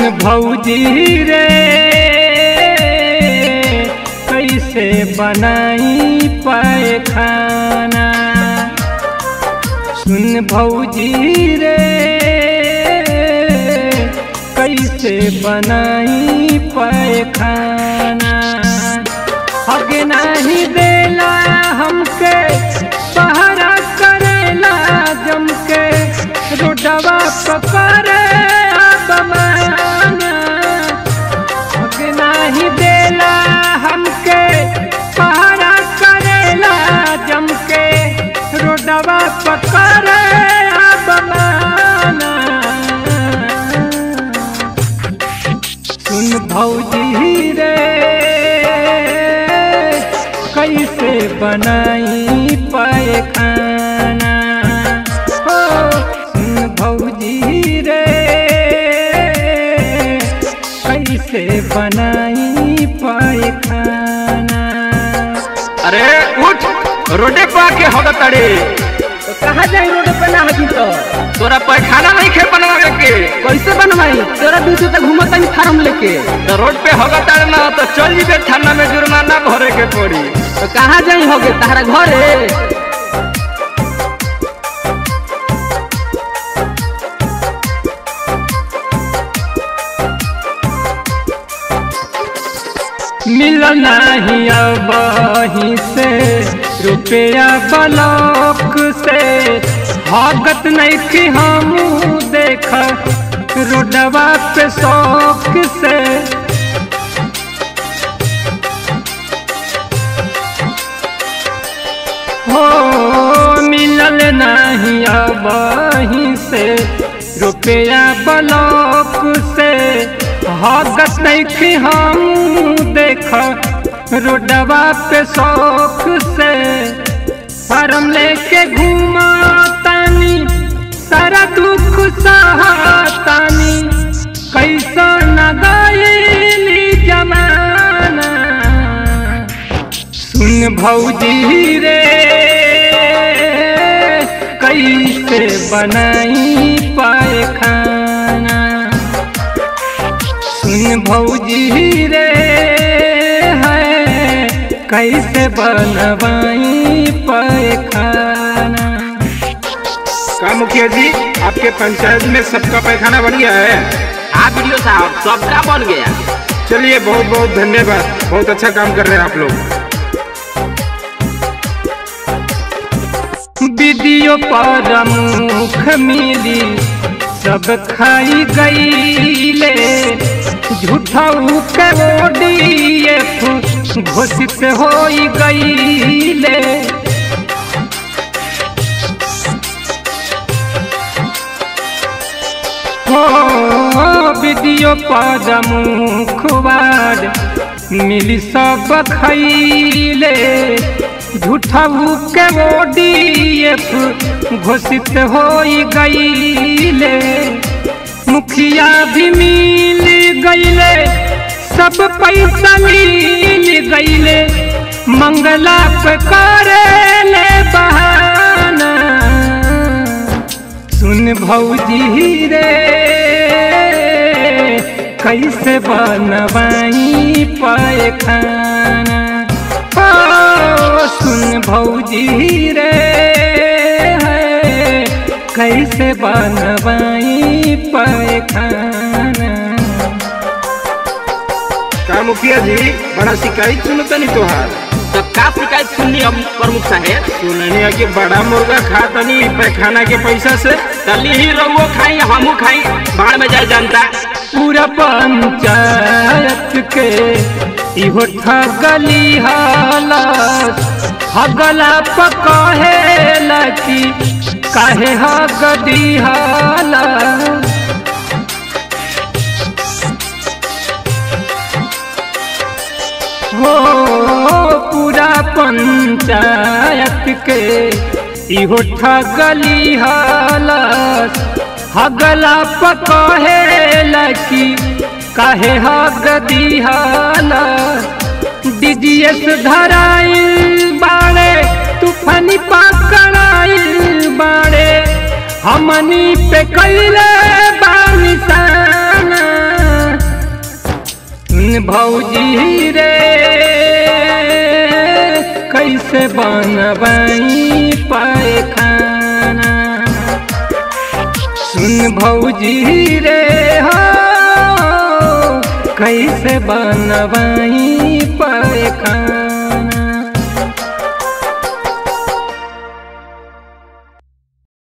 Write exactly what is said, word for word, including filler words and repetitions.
भौजी रे कैसे बनाई पाए खाना। सुन भौजी रे कैसे बनाई पाए खाना। हग नहीं देला हमके पहरा करेला जम के रोडवा पकड़े बमाना। हग नहीं देला हमके पहरा करेला जम के रोडवा पकड़े बमाना। सुन भौजी रे कैसे बनाई पाए खाना। हो सुन भौजी रे कैसे बनाई पाए खाना। अरे उठ रोडे पे आके होगा तड़े। तो कहाँ जाए रोड पे ना हकी तो तोरा पैखाना नहीं खे बनवावे के। कैसे बनवाई तेरा दूसरे तक घूमता नहीं फार्म लेके। तो रोड पे होगा तड़े ना तो चल जीबे थाना में जुर्माना भरे के पड़ी। तो कहाँ जाई होगे तारा घरे। मिल नहीं अब से रुपया ब्लॉक से भागत नहीं कि हम देख रोडवा पे शौक से। हो मिलल नहीं अब से रुपया ब्लॉक से भागत नहीं कि हम देख रोडवा पे शौक से। फार्म लेके घूमा तानी सारा दुख सहतानी कैसा न गईली जमाना। सुन भौजी रे कैसे बनाई पाए खाना। सुन भौजी रे है कैसे बनवाई पाए खाना। का मुखिया जी आपके पंचायत में सबका पैखाना बन गया है। हाँ वीडियो साहब सबका बन गया। चलिए बहुत बहुत धन्यवाद, बहुत अच्छा काम कर रहे हैं आप लोग। वीडियो पर मुख मिली सब खाई गईले झूठा के ओडीएफ घोषित हो गईले। हो वीडियो पर मुखबार मिली सब खैले झूठा के ओडीएफ घोषित हो गईले। मुखिया भी मिल गईले सब पैसा मिल गईले मंगला पे करेले बहाना। सुन भौजी रे कैसे बनवाई पाए खाना। ओ सुन भौजी रे कैसे बनवाई पाए खाना। का मुखिया जी बड़ा शिकायत सुनता नहीं तोहार। तो का शिकायत सुननी हम प्रमुख साहेब। सुनने के बड़ा मुर्गा खाता नहीं पैखाना के पैसा से। तली ही रहुओ खाई हमू खाई बाढ़ में जाए जनता। पूरा पंचायत के इहो ठगली हालत हगला पकहेला की काहे हगदी हालत। हो पूरा पंचायत के इहो ठगली हालत हगला पकहेला की काहे हगदी हालत। डीजीएस धराइल बाड़े तूफानी पकड़ाइल बाड़े हमनी पे कैले बानिसाना। भौजी रे कैसे बनवाई पैखाना, सुन भौजी रे हो कैसे बनवाई पैखाना।